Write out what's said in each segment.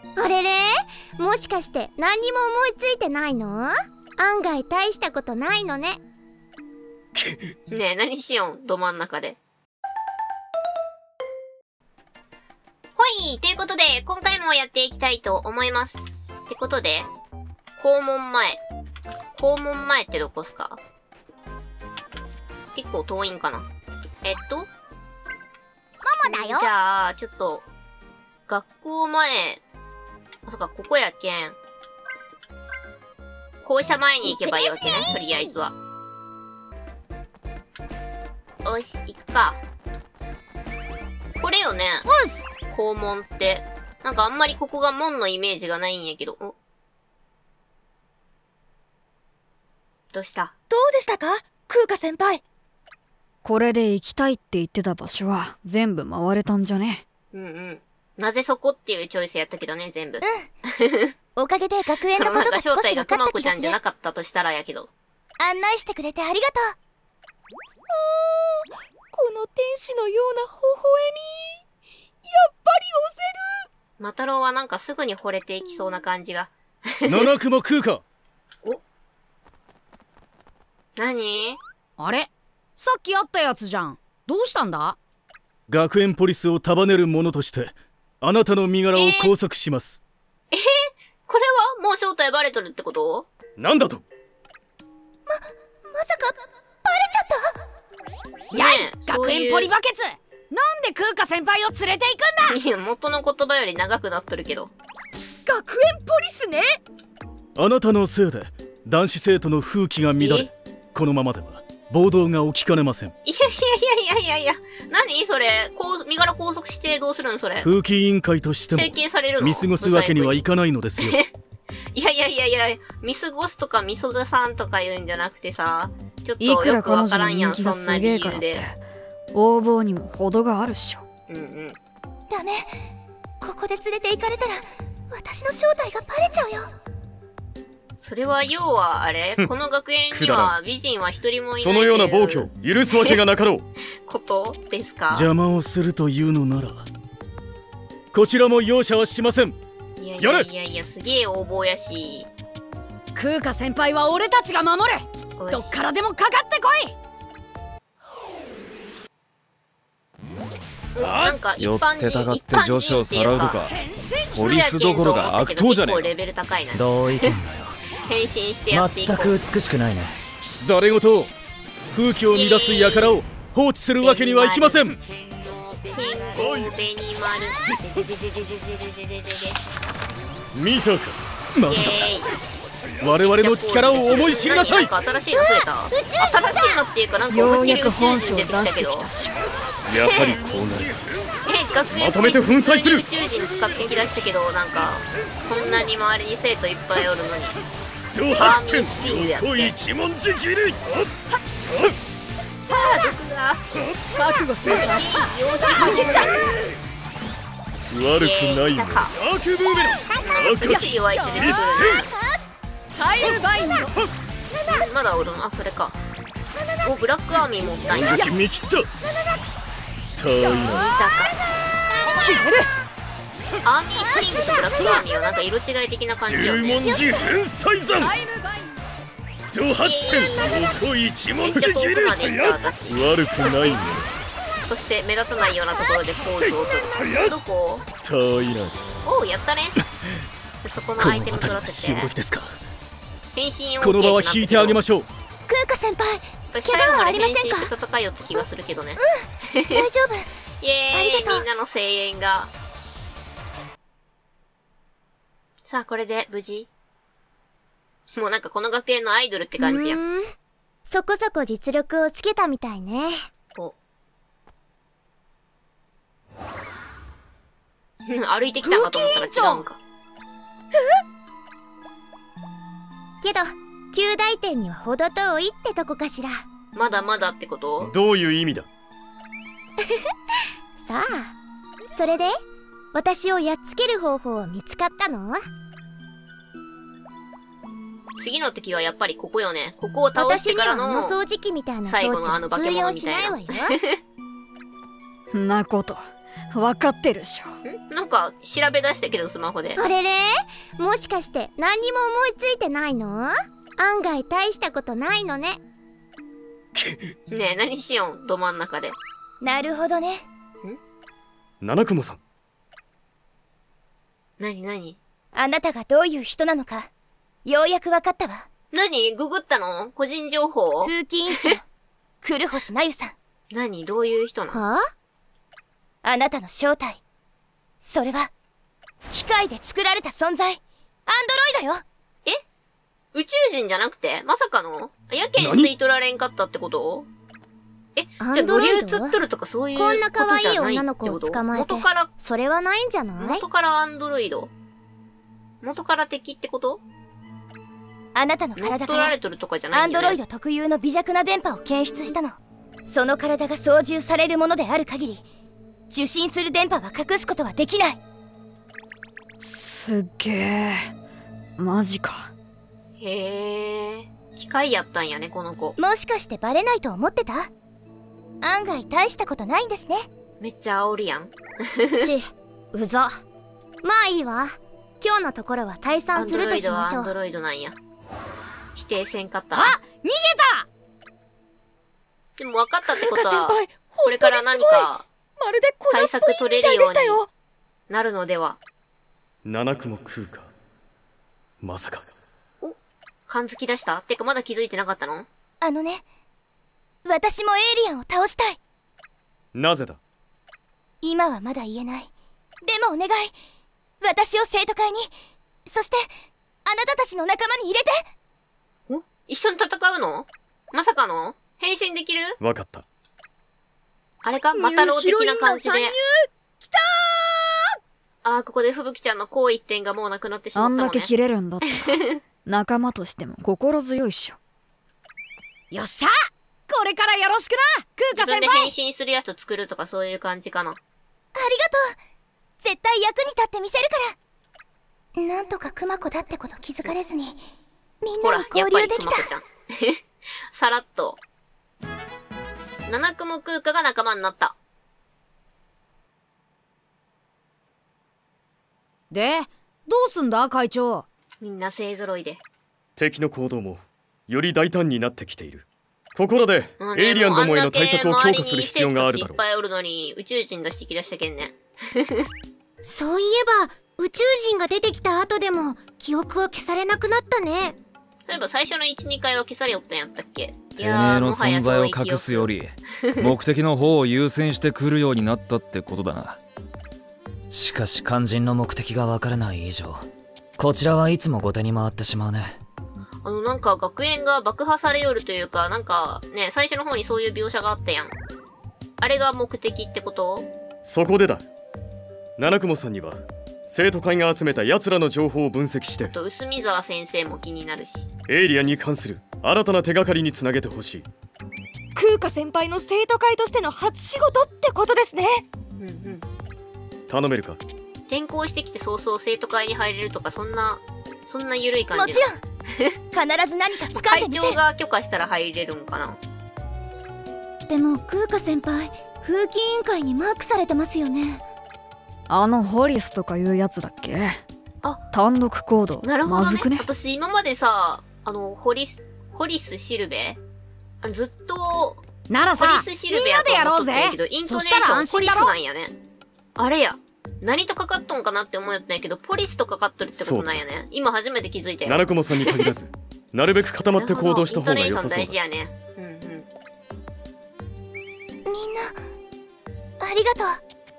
あれれ、もしかして何にも思いついてないの？案外大したことないのね。 ねえ、何しよん、ど真ん中で。ほい、ということで、今回もやっていきたいと思います。ってことで、校門前。校門前ってどこっすか？結構遠いんかな。 ママだよ。 じゃあ、ちょっと、学校前、あ、そっか、ここやけん。校舎前に行けばいいわけね、とりあえずは。よし、行くか。これよね。校門って。なんかあんまりここが門のイメージがないんやけど。お、どうした？ どうでしたか、空花先輩。 これで行きたいって言ってた場所は全部回れたんじゃね？ うんうん。なぜそこっていうチョイスやったけどね、全部。 おかげで学園のことが少し分かった気がする。 そのなんか正体がくまこちゃんじゃなかったとしたらやけど。 案内してくれてありがとう。 この天使のような微笑み、やっぱり押せる。 マタロウはなんかすぐに惚れていきそうな感じが。 七雲空花。 お、何？ あれ、さっき会ったやつじゃん。どうしたんだ？ 学園ポリスを束ねる者としてあなたの身柄を拘束します。 これはもう正体バレとるってこと？ なんだと？ まさかバレちゃった？ やい、 ねえ、 学園ポリバケツ、なんで空花先輩を連れて行くんだ？ いや、元の言葉より長くなっとるけど。 学園ポリスね。 あなたのせいで男子生徒の風紀が乱れ、このままでは暴動が起きかねません。 いや、何それ、身柄拘束してどうするんそれ。 風紀委員会としても整形されるの？ 見過ごすわけにはいかないのですよ。 いや、見過ごすとか見過ごさんとか言うんじゃなくてさ、ちょっといくらよくわ彼女のからんやん、 人気がすそんな理げえからって由で。 横暴にも程があるっしょ。 うんうん。 ダメ、ここで連れて行かれたら私の正体がバレちゃうよ。 それは要はあれこの学園には美人は一人もいないそのような暴挙許すわけがなかろう。 ことですか？ 邪魔をするというのならこちらも容赦はしません。 いや、すげえ横暴やし。 空花先輩は俺たちが守る。 おいどっからでもかかってこい。 なんか一寄般ってたがって人女子をさらうとか、ポリスそうやけんどころか悪党じゃね結構レえベル高いな。 同意見だよ。 変身してやっていこう。 全く美しくないね。 ざれ言を風紀を乱す輩を放置するわけにはいきません。見たか、まだ我々の力を思い知りなさい。 なんか新しいの増えた？新しいのっていうかなんかようや思いっきり宇く本性宙人出てきたけど。 出してきたっしょ。 やはりこうなる。 学園まとめて粉砕する。 宇宙人使ってきだしたけど、なんかこんなに周りに生徒いっぱいおるのにドハーミースティングやって。 一文字切り。 毒が覚悟しろ。 陽気ハゲさ悪くないね。悪ブーメラン。 強い弱いって出てくるね。 タイルバインド。 まだおるの？あ、それか。お、ブラックアーミー持ったんや。 動き見切った。たいら見たか。アーミースプリングとブラックアーミーはなんか色違い的な感じよ十ね。 文字返済山。 タイルバインド発展。横一めっ文字切り。 ちゃ遠くまで行った私。 悪くないね。 そして目立たないようなところでポーズを取る。どこ？ たいら。 おう、やったね。じゃあそこのアイテム取らせて。 潮時ですか。 変身をこの場は引いてあげましょう。 空花先輩、 私最後まで変身して戦いよって気がするけどね。 大丈夫。 イエーイ、 ありがとうみんなの声援が。さあ、これで無事？もうなんかこの学園のアイドルって感じや。 そこそこ実力をつけたみたいね。 お歩いてきたんかと思ったら違うんか。 けど旧大点には程遠いってとこかしら。 まだまだってこと？ どういう意味だ。 さあ、それで私をやっつける方法は見つかったの？ 次の敵はやっぱりここよね。ここを倒してからの私にはあの掃除機みたいな装最後のあ置は通の化け物用しないわよ。 んなこと分かってるっしょ。 なんか調べ出したけどスマホで。 あれれ、もしかして何にも思いついてないの？案外大したことないのね。 ねえ、何しよん、ど真ん中で。 なるほどね。 七雲さん。 何あなたがどういう人なのかようやく分かったわ。 何ググったの？個人情報？ 風紀委員長古星なゆさん。 何？どういう人なの？ はあなたの正体、それは機械で作られた存在、アンドロイドよ。 宇宙人じゃなくてまさかのやけん吸い取られんかったってこと？じゃあ乗り移っとるとかそういうことじゃないってこと？ こんな可愛い女の子を捕まえてそれはないんじゃない？ 元からアンドロイド？元から敵ってこと？ あなたの乗っ体から取られとるとかじゃないアンドんだよね。 ロイド特有の微弱な電波を検出したの。その体が操縦されるものである限り、受信する電波は隠すことはできない。 すっげえ。マジか。 へえ、機械やったんやねこの子。 もしかしてバレないと思ってた？案外大したことないんですね。 めっちゃ煽るやん。 ち、うざ。まあいいわ。今日のところは退ア散するとンドロイドしましょう。 はアンドロイドなんや。否定せんかった。 あ、逃げた。 でも分かったってことは風花先輩、 これから何かまるで粉っぽい対策取れみたいるようでしたよ。 になるのでは。 七雲空か。まさか。 感づき出した？てかまだ気づいてなかったの？ あのね、私もエイリアンを倒したい。 なぜだ？ 今はまだ言えない。でもお願い、私を生徒会に、そしてあなたたちの仲間に入れて。 一緒に戦うの？まさかの変身できる？ わかった。 あれかマタロウ的な感じで。 ニューヒロインの参入きたここで吹雪ちゃんの好一点がもうなくなってしまあんったのね。 だけ切れるんだったら仲間としても心強いっしょ。 ー。よっしゃ、これからよろしくな、 自空花先輩。 分で変身するやつ作るとかそういう感じかな。 ありがとう。絶対役に立ってみせるから。なんとかクマ子だってこと気づかれずに、みんほなに、 らやっぱり交流できた。 くまこちゃん。さらっと。七雲空花が仲間になった。 で、どうすんだ会長。 みんな勢揃いで。 敵の行動もより大胆になってきている。ここらでもうねエイリアンどもへの対策を強化するもうあんだけ周りに必要があるだろ生徒たちいっぱいおるのに宇宙人出してきだしたけんね。 そういえば、宇宙人が出てきた後でも記憶を消されなくなったね。 例えば最初の 1,2 回は消されよったんやったっけ？ てめえの存在を隠すより目的の方を優先してくるようになったってことだな。しかし肝心の目的が分からない以上、こちらはいつも後手に回ってしまうね。 なんか学園が爆破されよるというか、なんかね、最初の方にそういう描写があったやん。あれが目的ってこと？ そこでだ。七雲さんには生徒会が集めた奴らの情報を分析してと薄見沢先生も気になるし。 エイリアンに関する新たな手がかりにつなげてほしい。 空花先輩の生徒会としての初仕事ってことですね。 うんうん。 頼めるか？ 転校してきて早々生徒会に入れるとかそんな緩い感じ。 もちろん必ず何か掴んで会みせる。 長が許可したら入れるんかな。 でも空花先輩、風紀委員会にマークされてますよね。 あのホリスとかいうやつだっけ？ あ、 単独行動。 なるほどね。 まずくね。 私今までさ、ホリスシルベずっとならさ、 ホリスシルベやと思っとったんやけど、イントネーションホリスなんやね。あれや。何とかかっとんかなって思ったんやけど、ポリスとかかっとるってことなんやね。今初めて気づいたよ。 七雲さんに限らずなるべく固まって行動した方が良さそうだ。 イントネーション大事やね。うんうん。 みんなありがと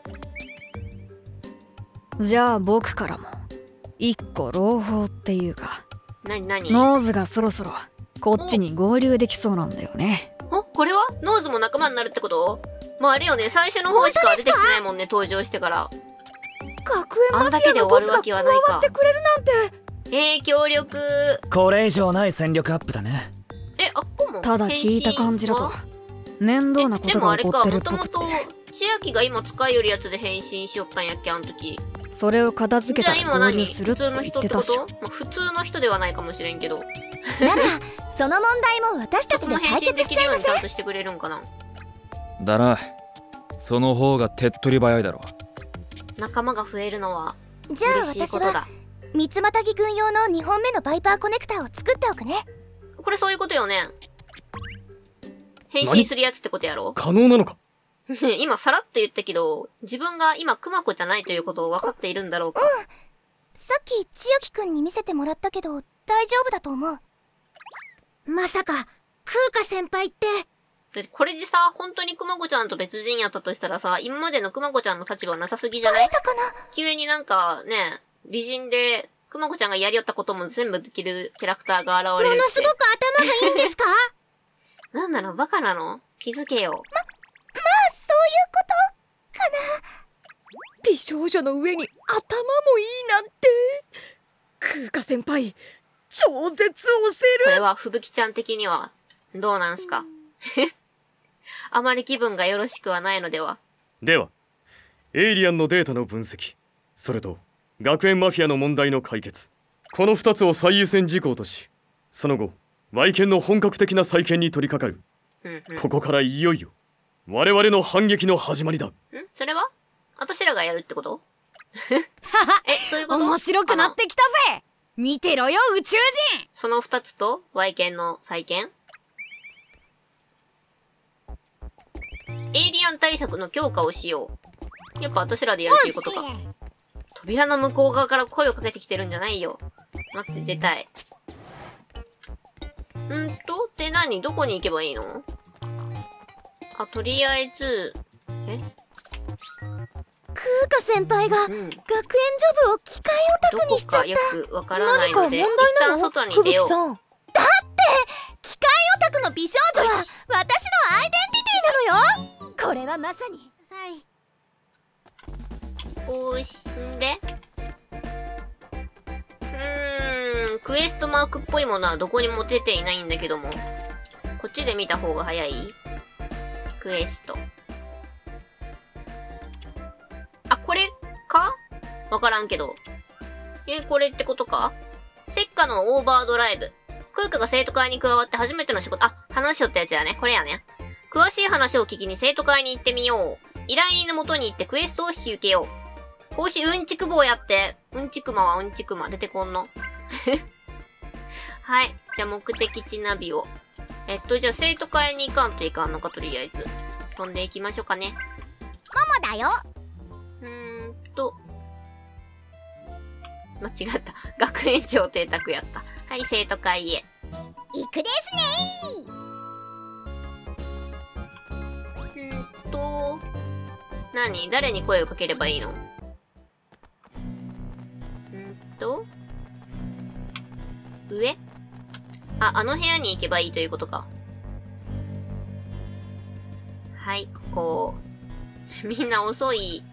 う。 じゃあ僕からも一個朗報っていうか、 なにノーズがそろそろこっちに合流できそうなんだよね。 これはノーズも仲間になるってこと？まああれよね、最初の方しか出てきてないもんね、登場してから。 学園マフィアのボスが加わってくれるなんて。 協力。 これ以上ない戦力アップだね。 あっこもただ聞いた感じだと面倒なことが起こってるっぽくて。 でもあれか、もともと千秋が今使いよるやつで変身しよったんやっけ、あの時。 それを片付けたら合流するって言ってたっしょ。 まあ、普通の人ではないかもしれんけど。 ならその問題も私たちで解決しちゃいません。 ちゃんとしてくれるんかな。 だな。 その方が手っ取り早いだろ。 仲間が増えるのはじゃあ嬉しい私ことだ。 は三つまたぎ軍用の2本目のバイパーコネクターを作っておくね。 これそういうことよね。変身するやつってことやろ。 可能なのか。 今さらっと言ったけど、自分が今クマ子じゃないということを分かっているんだろうか。 さっき千秋くんに見せてもらったけど大丈夫だと思う。 まさか空花先輩って。 でこれでさ、本当にクマ子ちゃんと別人やったとしたらさ、今までのクマ子ちゃんの立場なさすぎじゃない？ だかな。 急になんかね、美人で、クマ子ちゃんがやりよったことも全部できるキャラクターが現れるって。 ものすごく頭がいいんですか？ なんなの？バカなの？気づけよ。 そういうことかな。 美少女の上に頭もいいなんて。空花先輩、超絶押せる。 これはふぶきちゃん的には、どうなんすか？あまり気分がよろしくはないのでは。 ではエイリアンのデータの分析、それと学園マフィアの問題の解決、この2つを最優先事項とし、その後Y剣の本格的な再建に取り掛かる。ここからいよいよ我々の反撃の始まりだ。 それは私らがやるってことそういうこと面白くなってきたぜ。見てろよ宇宙人。 その2つと Y剣の再建、エイリアン対策の強化をしよう。やっぱ私らでやるっていうことか。扉の向こう側から声をかけてきてるんじゃないよ。待って、出たい。で何？どこに行けばいいの？あ、とりあえず、 空花先輩が学園ジョブを機械オタクにしちゃった。 どこかよくわからないので、一旦外に出よう。 だって機械オタクの美少女は私のアイデンティティなのよ。 これはまさにおーし、んでクエストマークっぽいものはどこにも出ていないんだけども。こっちで見た方が早い？クエスト。あ、これか？わからんけど。これってことか？セッカのオーバードライブ。空花が生徒会に加わって初めての仕事。あ、話しよったやつやね。これやね。詳しい話を聞きに生徒会に行ってみよう。依頼人の元に行ってクエストを引き受けよう。こうしうんちく棒やって。うんちくまはうんちくま。出てこんの。はい。じゃあ目的地ナビを。じゃあ生徒会に行かんといかんのか、とりあえず。飛んでいきましょうかね。 ママだよ。 間違った。学園長邸宅やった。はい、生徒会へ。 行くですね何？誰に声をかければいいの？上？あの部屋に行けばいいということか。はい、ここ。みんな遅い。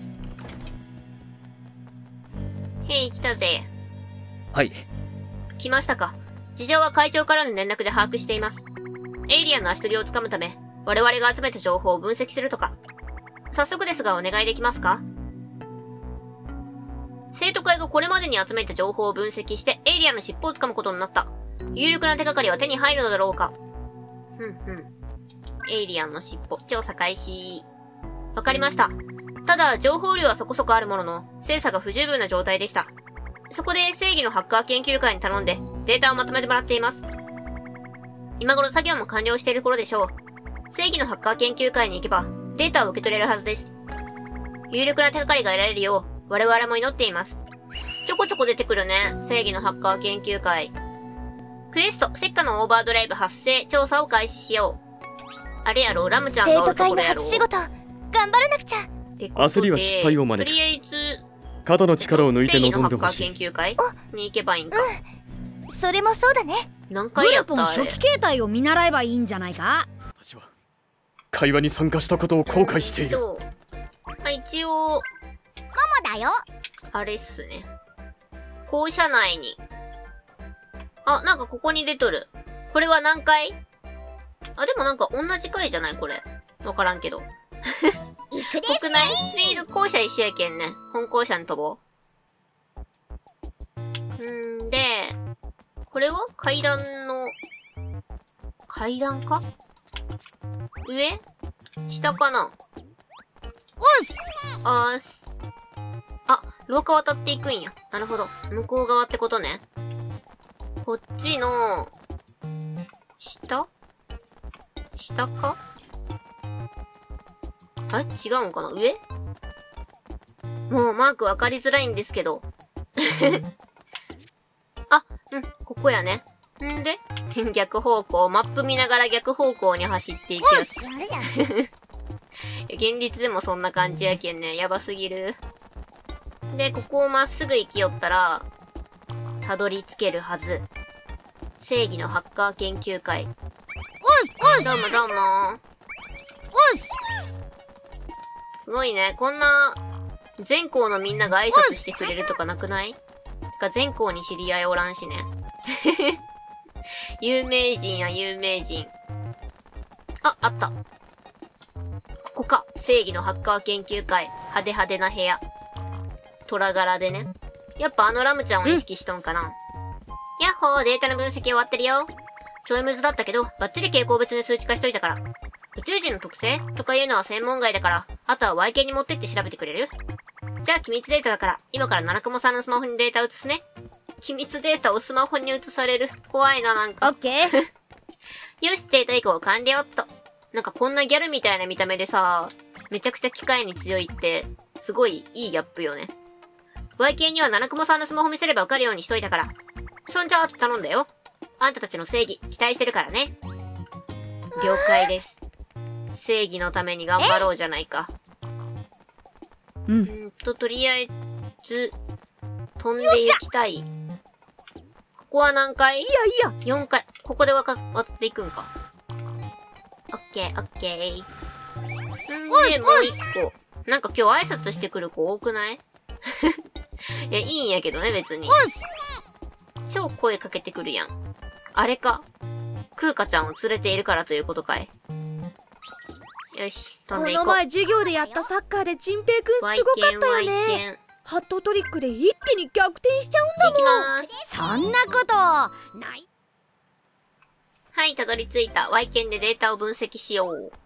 へい、来たぜ。 はい。 来ましたか。事情は会長からの連絡で把握しています。エイリアンの足取りをつかむため、我々が集めた情報を分析するとか。早速ですがお願いできますか？生徒会がこれまでに集めた情報を分析してエイリアンの尻尾をつかむことになった。有力な手がかりは手に入るのだろうか。エイリアンの尻尾、調査開始。わかりました。ただ、情報量はそこそこあるものの、精査が不十分な状態でした。そこで正義のハッカー研究会に頼んで、データをまとめてもらっています。今頃作業も完了している頃でしょう。正義のハッカー研究会に行けば、データを受け取れるはずです。有力な手がかりが得られるよう、我々も祈っています。ちょこちょこ出てくるね、正義のハッカー研究会。クエスト、セッカのオーバードライブ発生、調査を開始しよう。あれやろ、ラムちゃんがおるところやろ。 生徒会の初仕事頑張らなくちゃ。 焦りは失敗を招く。 とりあえず肩の力を抜いて臨んでほしい。 正義のハッカー研究会に行けばいいんか。 それもそうだね。 何グ回やったあルポン初れ。 期形態を見習えばいいんじゃないか。 私は会話に参加したことを後悔している。 一応ママだよ。 あれっすね。校舎内に。あ、なんかここに出とる。これは何階？あ、でもなんか同じ階じゃないこれ。わからんけど。 行くです国内とりあえず校舎一緒やけんね。本校舎に飛ぼう。で、これは階段の、階段か？上？下かな？ ーす。あ、廊下渡っていくんや。なるほど。向こう側ってことね。こっちの、下かあれ違うんかな上もうマーク分かりづらいんですけど。あ、うん、ここやね。んで逆方向、マップ見ながら逆方向に走っていくやつ。現実でもそんな感じやけんね。やばすぎる。で、ここをまっすぐ行きよったら、たどり着けるはず。正義のハッカー研究会。どうもどうも。すごいね。こんな、全校のみんなが挨拶してくれるとかなくない？てか全校に知り合いおらんしね。有名人や有名人。あ、あった。ここか。正義のハッカー研究会。派手派手な部屋。虎柄でね。やっぱあのラムちゃんを意識しとんかな。やっほー、データの分析終わってるよ。ちょいむずだったけど、バッチリ傾向別に数値化しといたから。宇宙人の特性とかいうのは専門外だから、あとは Y 系に持ってって調べてくれる？じゃあ機密データだから、今から七雲さんのスマホにデータ移すね。機密データをスマホに移される。怖いな、なんか。 オッケー。 よし、データ移行完了っと。なんかこんなギャルみたいな見た目でさ、めちゃくちゃ機械に強いって、すごいいいギャップよね。Y 系には七雲さんのスマホ見せればわかるようにしといたから。そんじゃーって頼んだよ。あんたたちの正義、期待してるからね。了解です。正義のために頑張ろうじゃないか。とりあえず、飛んでいきたい。ここは何階？ いや 4階。ここで渡っていくんか。オッケー、オッケー。んで、もう一個。なんか今日挨拶してくる子多くない？いや、いいんやけどね、別に。超声かけてくるやん。あれか。クーカちゃんを連れているからということかい。よし、飛んでいこう。 この前授業でやったサッカーでチンペイくんすごかったよね。ハットトリックで一気に逆転しちゃうんだもん。 行きまーす。 そんなことない。 はい、たどり着いた。Y 剣でデータを分析しよう。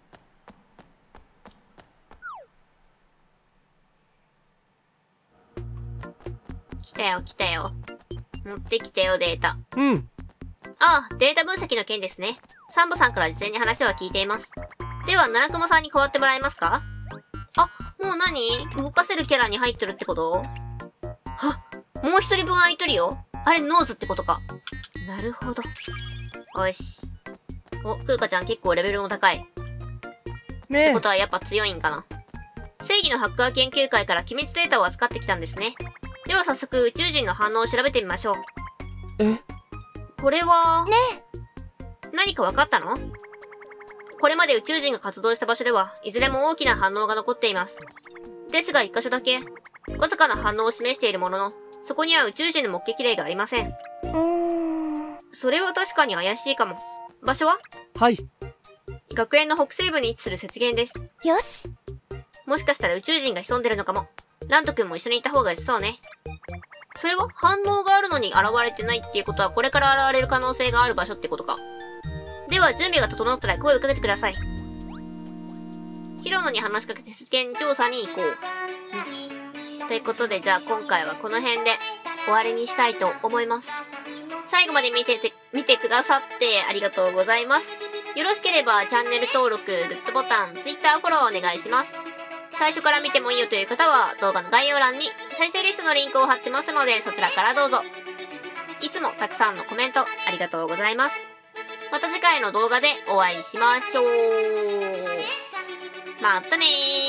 来たよ、来たよ。持ってきたよ、データ。ああ、データ分析の件ですね。サンボさんから事前に話は聞いています。では、七雲さんに代わってもらえますか？あ、もう何？動かせるキャラに入ってるってこと？はっ、もう一人分空いとるよ。あれ、ノーズってことか。なるほど。よし。お、クーカちゃん結構レベルも高い。ってことはやっぱ強いんかな。正義のハッカー研究会から機密データを扱ってきたんですね。では早速宇宙人の反応を調べてみましょう。これはねえ、何か分かったの？これまで宇宙人が活動した場所ではいずれも大きな反応が残っています。ですが一箇所だけわずかな反応を示しているものの、そこには宇宙人の目撃例がありません。それは確かに怪しいかも。場所は？ はい。 学園の北西部に位置する雪原です。 よし。 もしかしたら宇宙人が潜んでるのかも。ラント君も一緒に行った方が良さそうね。それは反応があるのに現れてないっていうことはこれから現れる可能性がある場所ってことか。では準備が整ったら声をかけてください。ヒロノに話しかけて雪原調査に行こう。ということでじゃあ今回はこの辺で終わりにしたいと思います。最後まで見てくださってありがとうございます。よろしければチャンネル登録、グッドボタン、Twitter フォローお願いします。最初から見てもいいよという方は動画の概要欄に再生リストのリンクを貼ってますのでそちらからどうぞ。いつもたくさんのコメントありがとうございます。また次回の動画でお会いしましょう。またね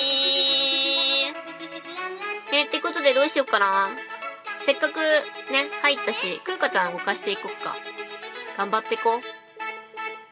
ー。ってことでどうしようかな。せっかくね、入ったし、クーカちゃん動かしていこっか。頑張ってこう。